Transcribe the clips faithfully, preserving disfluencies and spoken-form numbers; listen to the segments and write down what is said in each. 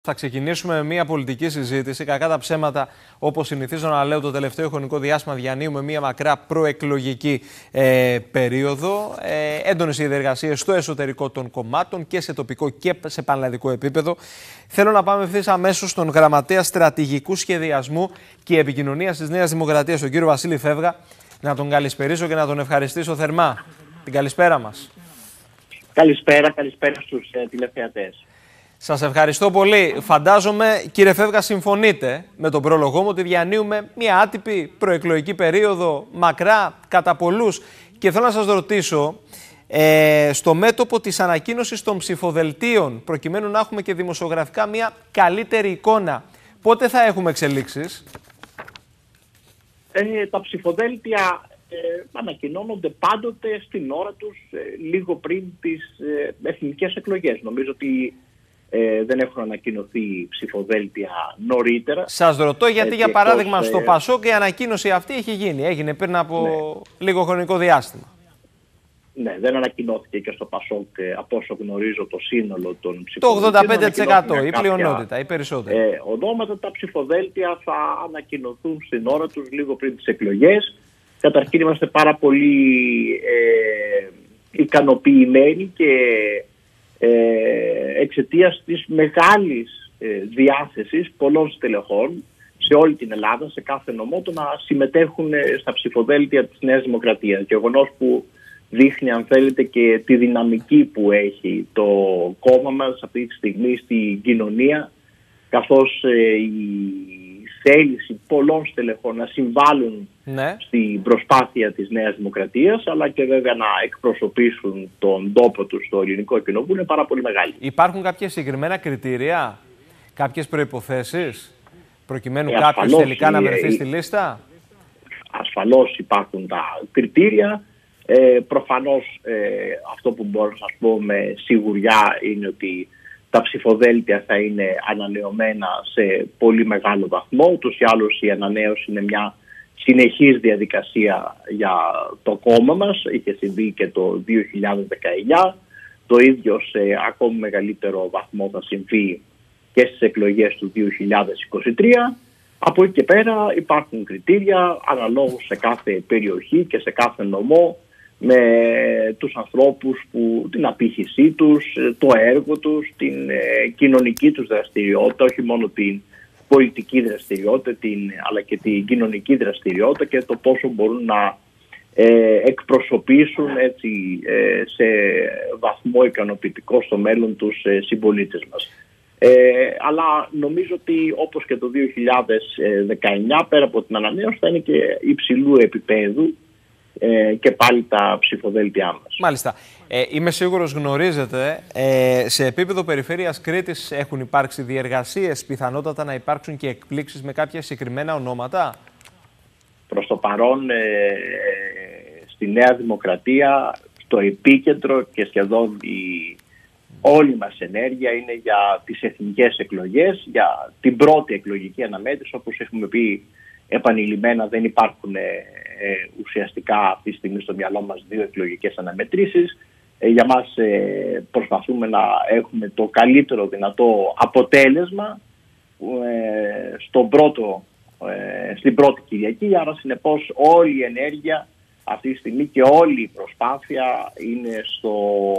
Θα ξεκινήσουμε με μια πολιτική συζήτηση. Κακά τα ψέματα, όπως συνηθίζω να λέω, το τελευταίο χρονικό διάστημα διανύουμε μια μακρά προεκλογική ε, περίοδο. Ε, έντονες οι διεργασίες στο εσωτερικό των κομμάτων και σε τοπικό και σε πανελλαδικό επίπεδο. Θέλω να πάμε ευθύς αμέσως στον γραμματέα στρατηγικού σχεδιασμού και επικοινωνίας της Νέας Δημοκρατίας, τον κύριο Βασίλη Φεύγα, να τον καλησπερίσω και να τον ευχαριστήσω θερμά. Την καλησπέρα μας. Καλησπέρα, καλησπέρα στους ε, τηλεθεατές. Σας ευχαριστώ πολύ. Φαντάζομαι, κύριε Φεύγα, συμφωνείτε με τον πρόλογό μου ότι διανύουμε μια άτυπη προεκλογική περίοδο, μακρά κατά πολλούς. Και θέλω να σας ρωτήσω, ε, στο μέτωπο της ανακοίνωσης των ψηφοδελτίων, προκειμένου να έχουμε και δημοσιογραφικά μια καλύτερη εικόνα, πότε θα έχουμε εξελίξεις? Ε, τα ψηφοδέλτια ε, ανακοινώνονται πάντοτε στην ώρα τους, ε, λίγο πριν τις ε, εθνικές εκλογές. Νομίζω ότι Ε, δεν έχουν ανακοινωθεί ψηφοδέλτια νωρίτερα. Σας ρωτώ γιατί, για παράδειγμα, εκτός, στο ε... ΠΑΣΟΚ η ανακοίνωση αυτή έχει γίνει. Έγινε πριν από ναι. λίγο χρονικό διάστημα. Ναι, δεν ανακοινώθηκε και στο ΠΑΣΟΚ, από όσο γνωρίζω, το σύνολο των ψηφοδέλτιων. Το ογδόντα πέντε τοις εκατό, η πλειονότητα, οι περισσότεροι. Ε, ονόματα, τα ψηφοδέλτια θα ανακοινωθούν στην ώρα τους, λίγο πριν τις εκλογές. Καταρχήν είμαστε πάρα πολύ ε, ικανοποιημένοι και Ε, εξαιτίας της μεγάλης ε, διάθεσης πολλών στελεχών σε όλη την Ελλάδα, σε κάθε νομό, το να συμμετέχουν ε, στα ψηφοδέλτια της Νέας Δημοκρατίας. Γεγονός που δείχνει, αν θέλετε, και τη δυναμική που έχει το κόμμα μας αυτή τη στιγμή στην κοινωνία, καθώς ε, η θέληση πολλών στελεχών να συμβάλλουν ναι. στην προσπάθεια της Νέας Δημοκρατίας, αλλά και βέβαια να εκπροσωπήσουν τον τόπο τους στο Ελληνικό Κοινοβούλιο, είναι πάρα πολύ μεγάλη. Υπάρχουν κάποια συγκεκριμένα κριτήρια, κάποιες προϋποθέσεις, προκειμένου ε, κάποιος τελικά ε, να βρεθεί ε, στη λίστα? Ασφαλώς υπάρχουν τα κριτήρια. Ε, προφανώς ε, αυτό που μπορώ να σας πω με σιγουριά είναι ότι τα ψηφοδέλτια θα είναι ανανεωμένα σε πολύ μεγάλο βαθμό. Ούτως ή άλλως η ανανέωση είναι μια συνεχής διαδικασία για το κόμμα μας. Είχε συμβεί και το δύο χιλιάδες δεκαεννιά. Το ίδιο σε ακόμη μεγαλύτερο βαθμό θα συμβεί και στις εκλογές του δύο χιλιάδες είκοσι τρία. Από εκεί και πέρα υπάρχουν κριτήρια αναλόγως σε κάθε περιοχή και σε κάθε νομό, με τους ανθρώπους που την απήχησή τους, το έργο τους, την ε, κοινωνική τους δραστηριότητα, όχι μόνο την πολιτική δραστηριότητα, την, αλλά και την κοινωνική δραστηριότητα και το πόσο μπορούν να ε, εκπροσωπήσουν έτσι, ε, σε βαθμό ικανοποιητικό στο μέλλον τους ε, συμπολίτες μας. Ε, αλλά νομίζω ότι όπως και το δύο χιλιάδες δεκαεννιά, πέρα από την ανανέωση, θα είναι και υψηλού επίπεδου και πάλι τα ψηφοδέλτια μας. Μάλιστα. Ε, είμαι σίγουρος γνωρίζετε, ε, σε επίπεδο περιφέρειας Κρήτης έχουν υπάρξει διεργασίες, πιθανότατα να υπάρξουν και εκπλήξεις με κάποια συγκεκριμένα ονόματα? Προς το παρόν, ε, στη Νέα Δημοκρατία, το επίκεντρο και σχεδόν η όλη μας ενέργεια είναι για τις εθνικές εκλογές, για την πρώτη εκλογική αναμέτρηση. Όπως έχουμε πει επανειλημμένα, δεν υπάρχουν ε, ε, ουσιαστικά αυτή τη στιγμή στο μυαλό μας δύο εκλογικές αναμετρήσεις. Ε, για μας ε, προσπαθούμε να έχουμε το καλύτερο δυνατό αποτέλεσμα ε, στον πρώτο, ε, στην πρώτη Κυριακή. Άρα συνεπώς όλη η ενέργεια αυτή τη στιγμή και όλη η προσπάθεια είναι στο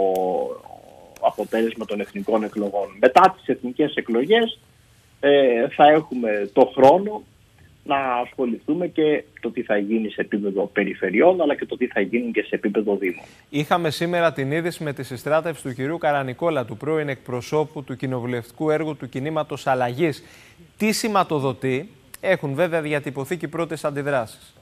αποτέλεσμα των εθνικών εκλογών. Μετά τις εθνικές εκλογές ε, θα έχουμε το χρόνο να ασχοληθούμε και το τι θα γίνει σε επίπεδο περιφερειών, αλλά και το τι θα γίνει και σε επίπεδο δήμων. Είχαμε σήμερα την είδηση με τη συστράτευση του κυρίου Καρανικόλα, του πρώην εκπροσώπου του κοινοβουλευτικού έργου του Κινήματος Αλλαγής. Τι σηματοδοτεί? Έχουν βέβαια διατυπωθεί και οι πρώτες αντιδράσεις.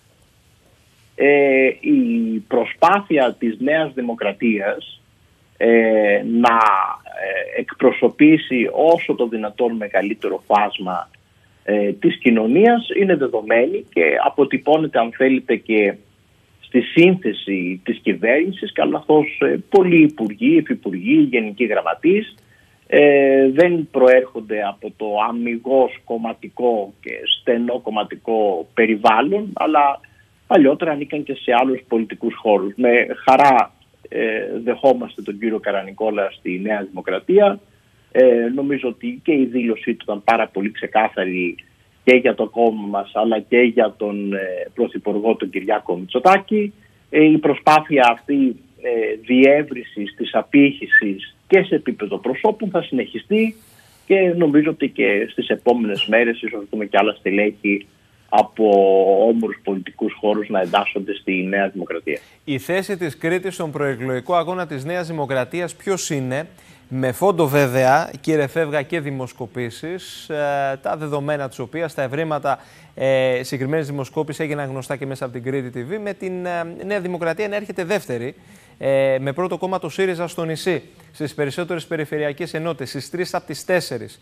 Ε, η προσπάθεια της Νέας Δημοκρατίας ε, να ε, εκπροσωπήσει όσο το δυνατόν μεγαλύτερο φάσμα Ε, της κοινωνίας είναι δεδομένη και αποτυπώνεται, αν θέλετε, και στη σύνθεση της κυβέρνησης, καθώς ε, πολλοί υπουργοί, υφυπουργοί, γενικοί γραμματείς ε, δεν προέρχονται από το αμιγώς κομματικό και στενό κομματικό περιβάλλον, αλλά παλιότερα ανήκαν και σε άλλους πολιτικούς χώρους. Με χαρά ε, δεχόμαστε τον κύριο Καρανικόλα στη Νέα Δημοκρατία. Ε, νομίζω ότι και η δήλωσή του ήταν πάρα πολύ ξεκάθαρη και για το κόμμα μας, αλλά και για τον ε, Πρωθυπουργό, τον Κυριάκο Μητσοτάκη. Ε, η προσπάθεια αυτή ε, διεύρυνσης της απήχησης και σε επίπεδο προσώπων θα συνεχιστεί και νομίζω ότι και στις επόμενες μέρες ίσως δούμε και άλλα στελέχη από όμορους πολιτικούς χώρους να εντάσσονται στη Νέα Δημοκρατία. Η θέση της Κρήτης στον προεκλογικό αγώνα της Νέας Δημοκρατίας ποιος είναι? Με φόντο βέβαια, κύριε Φεύγα, και δημοσκοπήσεις, ε, τα δεδομένα της οποίας, τα ευρήματα ε, συγκεκριμένης δημοσκόπησης έγιναν γνωστά και μέσα από την Κρήτη τι βι, με την ε, Νέα Δημοκρατία να έρχεται δεύτερη, ε, με πρώτο κόμμα το ΣΥΡΙΖΑ στο νησί, στις περισσότερες περιφερειακές ενότητες, στις τρεις από τις τέσσερις.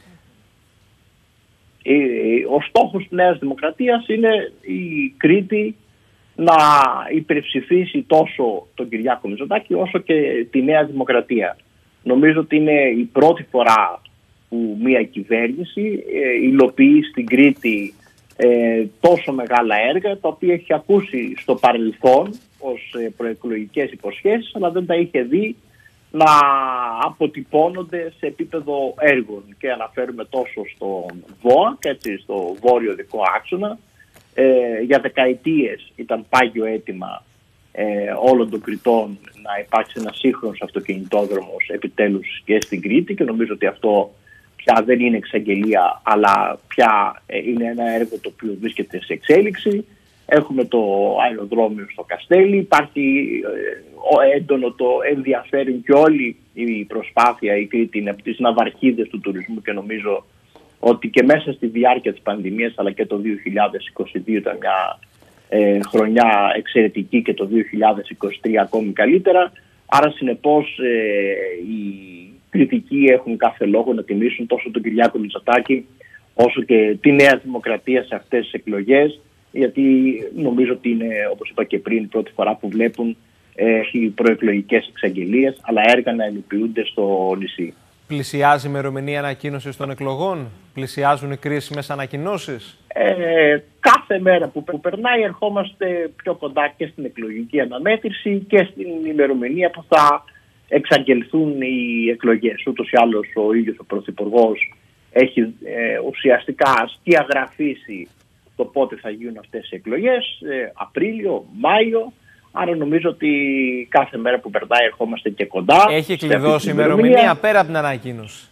Ο στόχος της Νέας Δημοκρατίας είναι η Κρήτη να υπερψηφίσει τόσο τον Κυριάκο Μητσοτάκη όσο και τη Νέα Δημοκρατία. Νομίζω ότι είναι η πρώτη φορά που μια κυβέρνηση ε, υλοποιεί στην Κρήτη ε, τόσο μεγάλα έργα, τα οποία έχει ακούσει στο παρελθόν ως ε, προεκλογικές υποσχέσεις, αλλά δεν τα είχε δει να αποτυπώνονται σε επίπεδο έργων. Και αναφέρουμε τόσο στο ΒΟΑ, και έτσι στο βόρειο δικό άξονα. Ε, για δεκαετίες ήταν πάγιο αίτημα ε, όλων των Κρητών να υπάρξει ένα σύγχρονος αυτοκινητόδρομος επιτέλους και στην Κρήτη, και νομίζω ότι αυτό πια δεν είναι εξαγγελία, αλλά πια ε, είναι ένα έργο το οποίο βρίσκεται σε εξέλιξη. Έχουμε το αεροδρόμιο στο Καστέλι, υπάρχει ε, έντονο το ενδιαφέρον και όλη η προσπάθεια η Κρήτη είναι από τις ναυαρχίδες του τουρισμού, και νομίζω ότι και μέσα στη διάρκεια της πανδημίας, αλλά και το δύο χιλιάδες είκοσι δύο ήταν μια ε, χρονιά εξαιρετική, και το δύο χιλιάδες είκοσι τρία ακόμη καλύτερα. Άρα συνεπώς ε, οι κριτικοί έχουν κάθε λόγο να τιμήσουν τόσο τον Κυριάκο Μητσοτάκη όσο και τη Νέα Δημοκρατία σε αυτές τις εκλογές, γιατί νομίζω ότι είναι, όπως είπα και πριν, η πρώτη φορά που βλέπουν ε, οι προεκλογικές εξαγγελίες, αλλά έργα να υλοποιούνται στο νησί. Πλησιάζει η ημερομηνία ανακοίνωσης των εκλογών? Πλησιάζουν οι κρίσιμες ανακοινώσεις? Ε, κάθε μέρα που, που περνάει ερχόμαστε πιο κοντά και στην εκλογική αναμέτρηση και στην ημερομηνία που θα εξαγγελθούν οι εκλογές. Ούτως ή άλλως ο ίδιος ο Πρωθυπουργός έχει ε, ουσιαστικά σκιαγραφίσει το πότε θα γίνουν αυτές οι εκλογές, ε, Απρίλιο, Μάιο. Άρα νομίζω ότι κάθε μέρα που περνάει ερχόμαστε και κοντά. Έχει κλειδώσει ημερομηνία πέρα από την ανακοίνωση?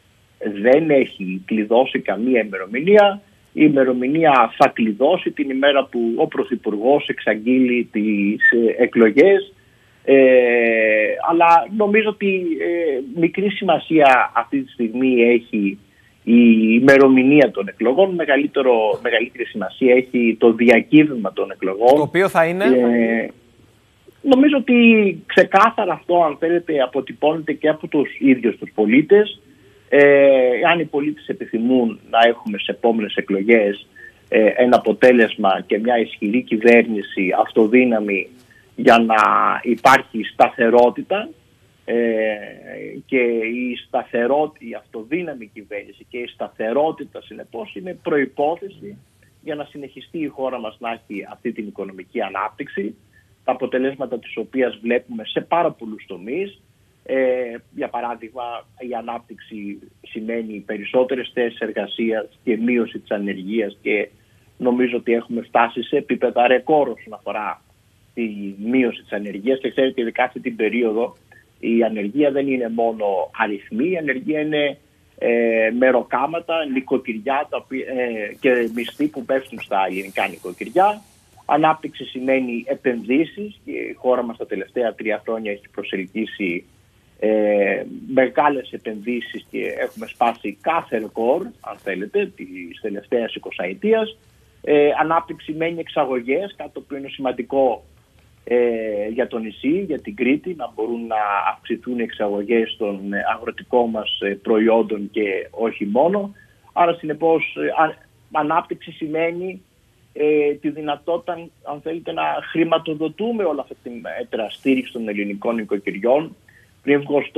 Δεν έχει κλειδώσει καμία ημερομηνία. Η ημερομηνία θα κλειδώσει την ημέρα που ο Πρωθυπουργός εξαγγείλει τις εκλογές. Ε, αλλά νομίζω ότι ε, μικρή σημασία αυτή τη στιγμή έχει η ημερομηνία των εκλογών. Μεγαλύτερο, μεγαλύτερη σημασία έχει το διακύβευμα των εκλογών. Το οποίο θα είναι... Ε, νομίζω ότι ξεκάθαρα αυτό, αν θέλετε, αποτυπώνεται και από τους ίδιους τους πολίτες. Ε, αν οι πολίτες επιθυμούν να έχουμε σε επόμενες εκλογές ε, ένα αποτέλεσμα και μια ισχυρή κυβέρνηση αυτοδύναμη για να υπάρχει σταθερότητα, ε, και η σταθερότητα, η αυτοδύναμη κυβέρνηση και η σταθερότητα συνεπώς είναι προϋπόθεση για να συνεχιστεί η χώρα μας να έχει αυτή την οικονομική ανάπτυξη, τα αποτελέσματα της οποίας βλέπουμε σε πάρα πολλούς τομείς. Ε, για παράδειγμα, η ανάπτυξη σημαίνει περισσότερες θέσεις εργασίας και μείωση της ανεργίας, και νομίζω ότι έχουμε φτάσει σε επίπεδα ρεκόρ όσον αφορά τη μείωση της ανεργίας. Και ξέρετε, ειδικά αυτή την περίοδο η ανεργία δεν είναι μόνο αριθμοί, η ανεργία είναι ε, μεροκάματα, νοικοκυριά ε, και μισθοί που πέφτουν στα ελληνικά νοικοκυριά. Ανάπτυξη σημαίνει επενδύσεις, και η χώρα μας τα τελευταία τρία χρόνια έχει προσελκύσει ε, μεγάλες επενδύσεις και έχουμε σπάσει κάθε ρεκόρ, αν θέλετε, της τελευταίας εικοσαετίας. Ε, ανάπτυξη σημαίνει εξαγωγές, κάτι το οποίο είναι σημαντικό ε, για το νησί, για την Κρήτη, να μπορούν να αυξηθούν οι εξαγωγές των αγροτικών μας προϊόντων και όχι μόνο. Άρα συνεπώς α, ανάπτυξη σημαίνει ε, τη δυνατότητα, αν θέλετε, να χρηματοδοτούμε όλα αυτά τη μέτρα στήριξη των ελληνικών νοικοκυριών. Πριν βγω στο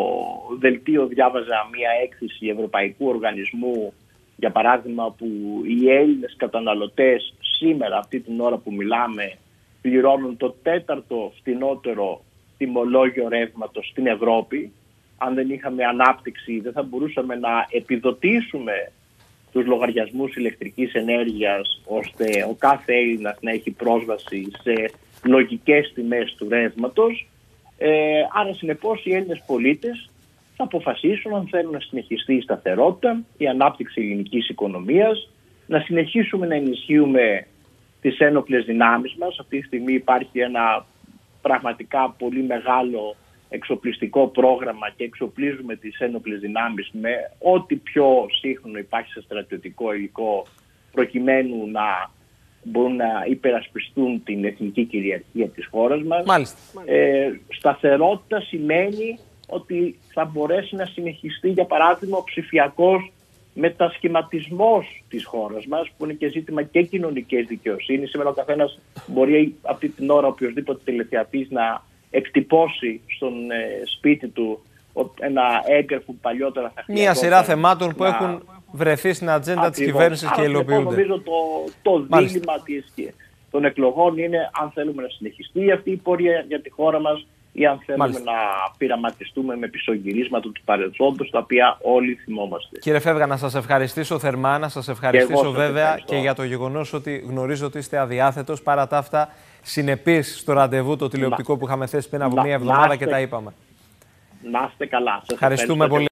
δελτίο διάβαζα μια έκθεση ευρωπαϊκού οργανισμού, για παράδειγμα, που οι Έλληνες καταναλωτές σήμερα, αυτή την ώρα που μιλάμε, πληρώνουν το τέταρτο φτηνότερο τιμολόγιο ρεύματος στην Ευρώπη. αν δεν είχαμε ανάπτυξη, δεν θα μπορούσαμε να επιδοτήσουμε τους λογαριασμούς ηλεκτρικής ενέργειας, ώστε ο κάθε Έλληνας να έχει πρόσβαση σε λογικές τιμές του ρεύματος. Ε, άρα, συνεπώς, οι Έλληνες πολίτες θα αποφασίσουν αν θέλουν να συνεχιστεί η σταθερότητα, η ανάπτυξη ελληνικής οικονομίας, να συνεχίσουμε να ενισχύουμε τις ένοπλες δυνάμεις μας. Αυτή τη στιγμή υπάρχει ένα πραγματικά πολύ μεγάλο εξοπλιστικό πρόγραμμα και εξοπλίζουμε τις ένοπλες δυνάμεις με ό,τι πιο σύγχρονο υπάρχει σε στρατιωτικό υλικό, προκειμένου να μπορούν να υπερασπιστούν την εθνική κυριαρχία της χώρας μας. Μάλιστα. Ε, σταθερότητα σημαίνει ότι θα μπορέσει να συνεχιστεί, για παράδειγμα, ο ψηφιακός μετασχηματισμός της χώρας μας, που είναι και ζήτημα και κοινωνικής δικαιοσύνης. Σήμερα ο καθένας μπορεί αυτή την ώρα, οποιοδήποτε τηλεθεατής, να εκτυπώσει στον ε, σπίτι του ένα έγγραφο που παλιότερα θα χρειαζόταν. Μία σειρά θεμάτων που να... έχουν βρεθεί στην ατζέντα της Ακριβώς. κυβέρνησης και υλοποιούνται. Νομίζω το, το δίλημμα της, των εκλογών είναι αν θέλουμε να συνεχιστεί αυτή η πορεία για τη χώρα μας ή αν θέλουμε Μάλιστα. να πειραματιστούμε με πισωγυρίσματα του παρελθόντος, τα οποία όλοι θυμόμαστε. Κύριε Φεύγα, να σας ευχαριστήσω θερμά, να σας ευχαριστήσω και βέβαια ευχαριστώ. και για το γεγονός ότι γνωρίζω ότι είστε αδιάθετος, παρά τα αυτά συνεπείς στο ραντεβού το τηλεοπτικό να, που είχαμε θέσει πριν από να, μία εβδομάδα και τα είπαμε. Να είστε καλά. Σας ευχαριστούμε πολύ.